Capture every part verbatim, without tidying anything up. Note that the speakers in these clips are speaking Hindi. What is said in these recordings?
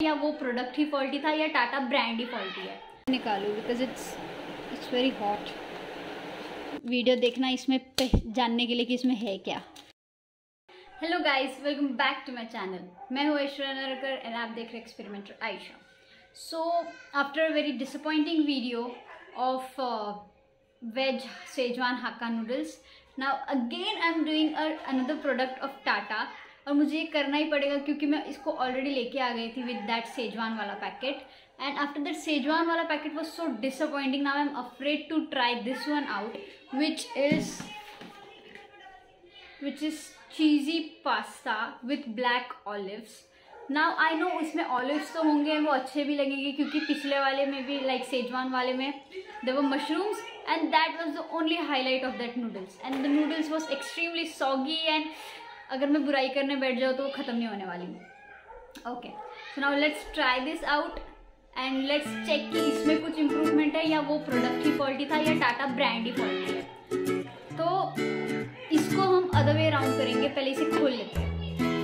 या वो प्रोडक्ट ही फॉल्टी था या टाटा ब्रांड ही फॉल्टी है। निकालू because it's it's very hot. Video देखना इसमें जानने के लिए कि इसमें है क्या। Hello guys, welcome back to my channel. मैं हूँ ऐश्वर्या नरकर एंड आप देख रहे experimenter Ayesha. So after a very disappointing video of veg Schezwan Hakka noodles, now again I am doing another product of Tata. और मुझे ये करना ही पड़ेगा क्योंकि मैं इसको ऑलरेडी लेके आ गई थी विद दैट सेजवान वाला packet, and after that Schezwan वाला packet was so disappointing. Now I am afraid to try this one out, which is which is cheesy pasta with black olives. Now I know उसमें olives तो होंगे, वो अच्छे भी लगेंगे क्योंकि पिछले वाले में भी like सेजवान वाले में there were mushrooms and that was the only highlight of that noodles, and the noodles was extremely soggy and अगर मैं बुराई करने बैठ जाऊँ तो वो ख़त्म नहीं होने वाली। Okay, so now let's try this out and let's check कि इसमें कुछ इम्प्रूवमेंट है या वो प्रोडक्ट ही फॉल्टी था या टाटा ब्रांड ही फॉल्टी है। तो इसको हम अदर वे राउंड करेंगे, पहले इसे खोल लेते हैं।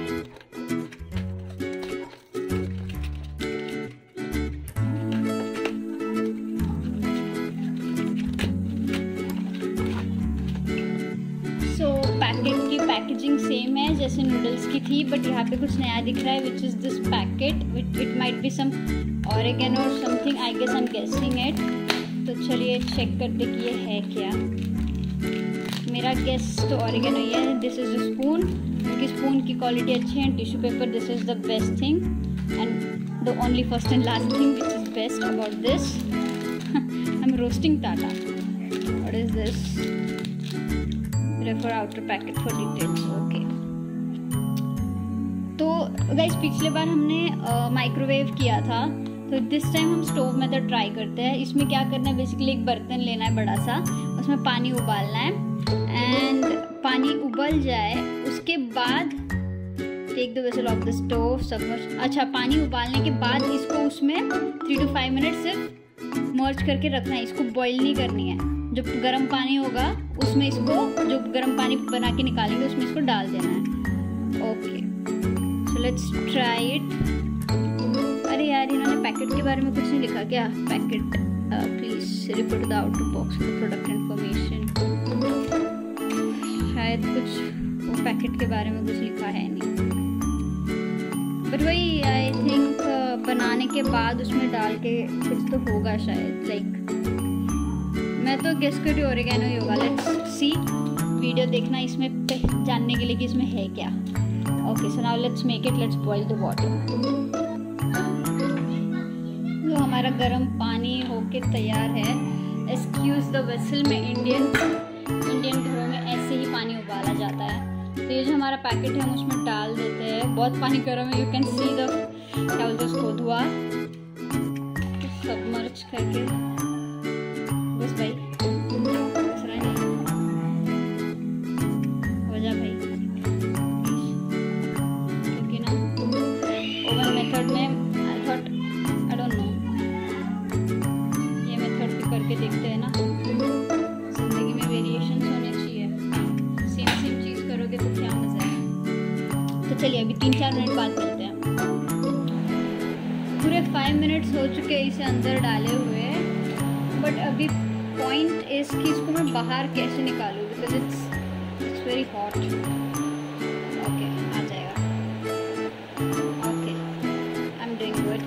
पैकेट की पैकेजिंग सेम है जैसे नूडल्स की थी, बट यहाँ पे कुछ नया दिख रहा है which is this packet which it might be some oregano और something, I guess I am guessing it. तो चलिए चेक करते कि ये है क्या। मेरा गेस तो ऑरिगेनो ही है। दिस इज़ अ स्पून, क्योंकि स्पून की क्वालिटी अच्छी है। Tissue paper, this is the best thing and the only first and last thing which is best about this. I am roasting Tata. What is this? Refer outer packet for details. Okay, तो गाइस पिछले बार हमने माइक्रोवेव uh, किया था, तो दिस टाइम हम स्टोव मेथड ट्राई करते हैं। इसमें क्या करना है, बेसिकली एक बर्तन लेना है बड़ा सा, उसमें पानी उबालना है एंड पानी उबल जाए उसके बाद take the vessel off the stove submerge. अच्छा, पानी उबालने के बाद इसको उसमें थ्री टू फाइव मिनट सिर्फ मर्ज करके रखना है, इसको बॉईल नहीं करनी है। जो गर्म पानी होगा उसमें इसको, जो गर्म पानी बना के निकालेंगे उसमें इसको डाल देना है। Okay, so let's try it. अरे यार, इन्होंने पैकेट के बारे में कुछ नहीं लिखा क्या? Packet please report the outer box for product information. शायद कुछ वो पैकेट के बारे में कुछ लिखा है नहीं, बट वही आई थिंक uh, बनाने के बाद उसमें डाल के कुछ तो होगा शायद। लाइक मैं तो गेस कर रही हूँ ऑरिगेनो ही होगा। लेट्स सी, वीडियो देखना इसमें जानने के लिए कि इसमें है क्या। Okay, so now let's make it, let's boil the water. तो हमारा गर्म पानी होके तैयार है। एक्सक्यूज द वेसल में इंडियन इंडियन घरों में ऐसे ही पानी उबाला जाता है। तो ये जो हमारा पैकेट है हम उसमें डाल देते हैं। बहुत पानी गर्म है, यू कैन सी द क्या बोलते हैं उसको, धुआं सबमर्ज करके। बस भाई, दूसरा नहीं हो जा भाई, क्योंकि ना ओवन मेथड में I thought I don't know, ये मेथड भी करके देखते हैं ना। जिंदगी में वेरिएशंस होने चाहिए, सेम सेम चीज़ करोगे तो क्या मज़ा है। तो चलिए अभी तीन चार मिनट बाद मिलते हैं। पूरे फाइव मिनट्स हो चुके हैं इसे अंदर डाले हुए, बट अभी पॉइंट इज कि इसको मैं बाहर कैसे निकालूँ, because it's it's very hot. Okay, आ जाएगा। Okay, I am doing good.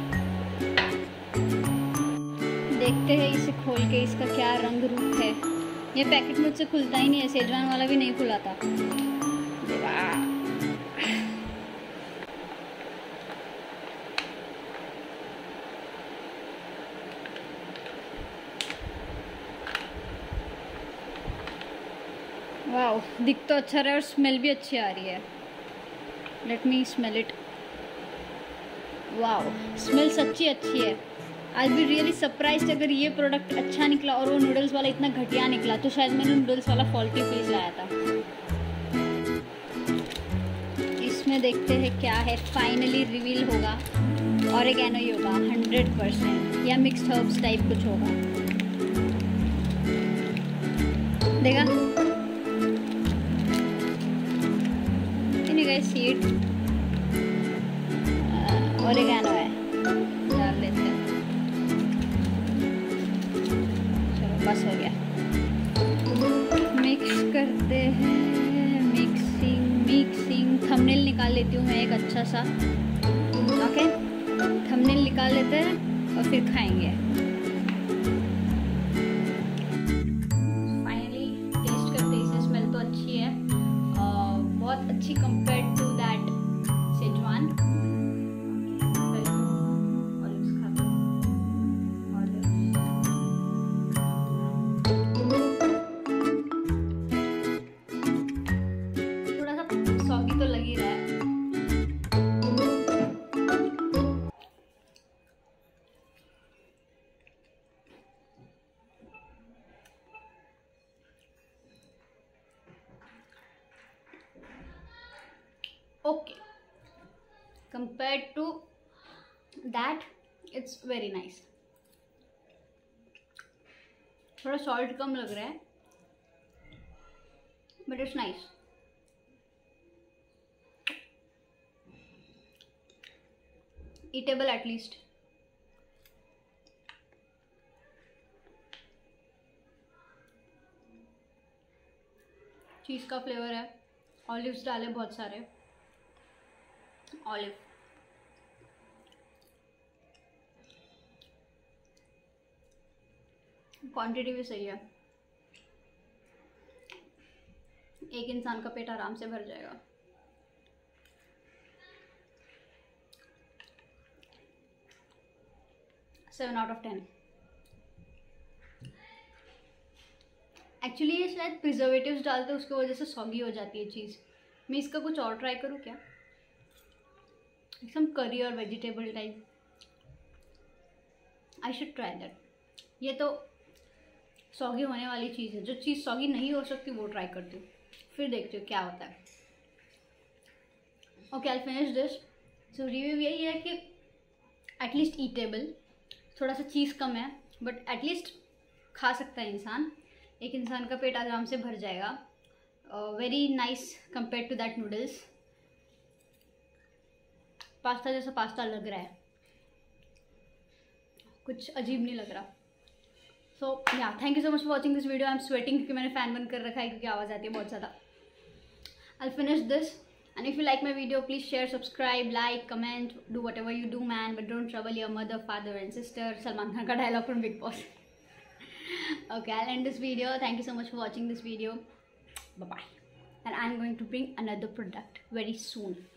देखते हैं इसे खोल के इसका क्या रंग रूप है। ये पैकेट मुझसे खुलता ही नहीं है, सेजवान वाला भी नहीं खुला था। वाओ, दिख तो अच्छा रहा है और स्मेल भी अच्छी आ रही है। Let me smell it. Wow, smell सच्ची अच्छी है। आई बी रियली सरप्राइज्ड अगर ये प्रोडक्ट अच्छा निकला और वो नूडल्स वाला इतना घटिया निकला, तो शायद मैंने नूडल्स वाला फॉल्टी पीस लाया था। इसमें देखते हैं क्या है, फाइनली रिवील होगा। ऑरिगेनो ही होगा हंड्रेड परसेंट, या मिक्स्ड हर्ब्स टाइप कुछ होगा। देखा सीड ऑरिगेनो है। थोड़ा सा। ओके, थंबनेल निकाल लेते हैं और फिर खाएंगे। फाइनली टेस्ट करते हैं, इसे स्मेल तो अच्छी है, uh, बहुत अच्छी कंपेयर्ड टू दैट सेजवान। थोड़ा सा सॉगी तो लग ही रहा है। Okay, compared to that it's very nice. थोड़ा सॉल्ट कम लग रहा है, but it's nice. Eatable at least. चीज़ का फ्लेवर है, ऑलिव्स डाले बहुत सारे, ऑलिव। क्वांटिटी भी सही है, एक इंसान का पेट आराम से भर जाएगा। Seven out of ten. Actually ये शायद प्रिजर्वेटिव्स डालते हैं, उसकी वजह से सॉगी हो जाती है चीज़। मैं इसका कुछ और ट्राई करूँ क्या, सम करी और vegetable type. I should try that. ये तो सॉगी होने वाली चीज़ है, जो चीज़ सॉगी नहीं हो सकती वो ट्राई करती हूँ, फिर देखती हूँ क्या होता है। Okay, I finish this. So review यही है कि एटलीस्ट ईटेबल, थोड़ा सा चीज़ कम है बट एटलीस्ट खा सकता है इंसान, एक इंसान का पेट आराम से भर जाएगा। Very nice compare to that noodles. Pasta जैसा पास्ता लग रहा है, कुछ अजीब नहीं लग रहा। So yeah thank you so much for watching this video. I am sweating क्योंकि मैंने फ़ैन बंद कर रखा है क्योंकि आवाज़ आती है बहुत ज़्यादा। I finish this and if you like my video please share, subscribe, like, comment, do whatever you do man, but don't trouble your mother, father and sister. Salman Khan का dialogue from Bigg Boss. Okay, I'll end this video. Thank you so much for watching this video. Bye bye. And I'm going to bring another product very soon.